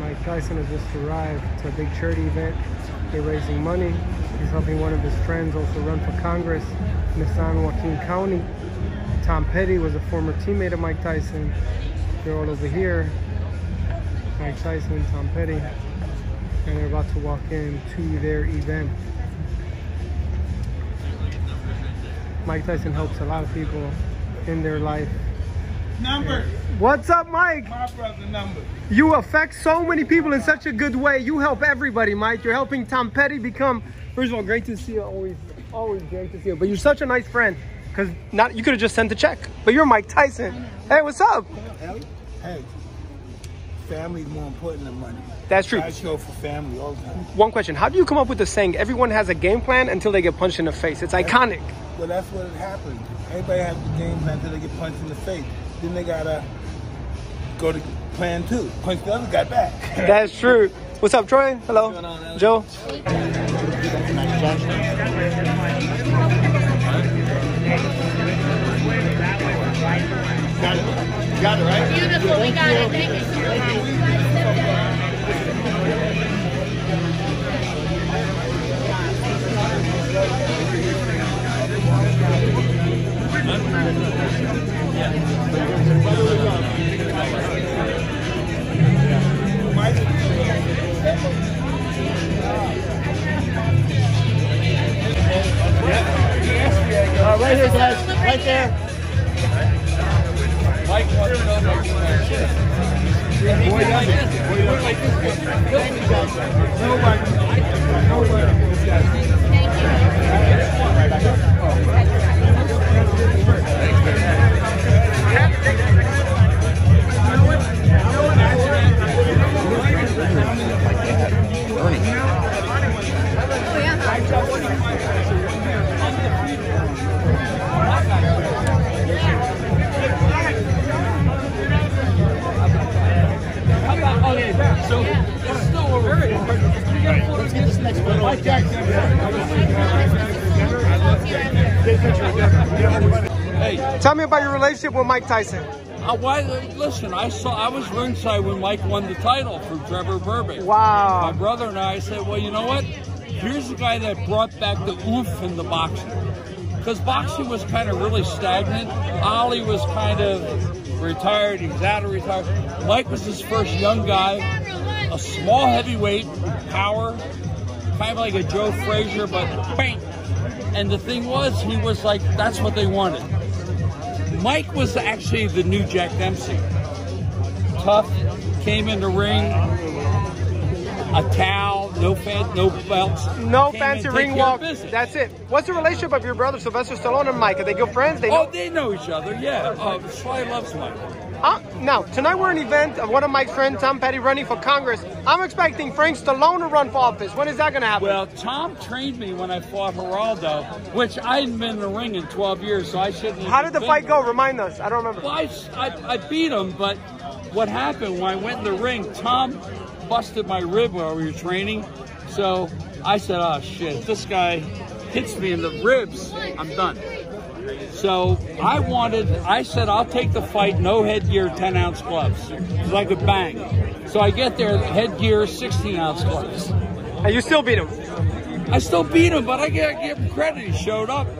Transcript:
Mike Tyson has just arrived to a big charity event. They're raising money. He's helping one of his friends also run for Congress in the San Joaquin County. Tom Petty was a former teammate of Mike Tyson. They're all over here. Mike Tyson, Tom Petty, and they're about to walk into their event. Mike Tyson helps a lot of people in their life. Number. What's up, Mike? My brother, number. You affect so many people in such a good way. You help everybody, Mike. You're helping Tom Petty become, first of all, great to see you. Always great to see you. But you're such a nice friend. Because you could have just sent a check. But you're Mike Tyson. Hey, what's up? Hey, family's more important than money. That's true. I show for family all the time. One question. How do you come up with the saying, everyone has a game plan until they get punched in the face? It's iconic. Well, that's what happens. Everybody has the game plan until they get punched in the face. Then they got to go to plan two. Punch the other guy back. That's true. What's up, Troy? Hello. What's going on, Joe? Got it, right? Beautiful, we got it. Thank you so Right here, guys. Right there. Mike wants to know about you. So it's still over. Let's get this next one. Mike Jackson. Hey, tell me about your relationship with Mike Tyson. Listen, I was ringside when Mike won the title for Trevor Burbank. Wow. My brother and I said, well, you know what? Here's the guy that brought back the oomph in the boxing. Because boxing was kind of really stagnant. Ollie was kind of retired. He was out of retirement. Mike was his first young guy, a small heavyweight, power, kind of like a Joe Frazier, but bang. And the thing was, he was like, that's what they wanted. Mike was actually the new Jack Dempsey. Tough, came in the ring, a towel, no belts. No fancy ring walk. That's it. What's the relationship of your brother Sylvester Stallone and Mike? Are they good friends? They know each other, yeah. Sly loves Mike. Now, tonight we're an event of one of Mike's friends, Tom Petty, running for Congress. I'm expecting Frank Stallone to run for office. When is that going to happen? Well, Tom trained me when I fought Geraldo, which I hadn't been in the ring in 12 years, so I shouldn't have. How did the fight go? Remind us. I don't remember. Well, I beat him, but what happened when I went in the ring, Tom busted my rib while we were training. So I said, oh, shit, if this guy hits me in the ribs, I'm done. So I said, I'll take the fight, no headgear, 10-ounce gloves, because I could bang. So I get there, headgear, 16-ounce gloves. And you still beat him? I still beat him, but I gotta give him credit. He showed up.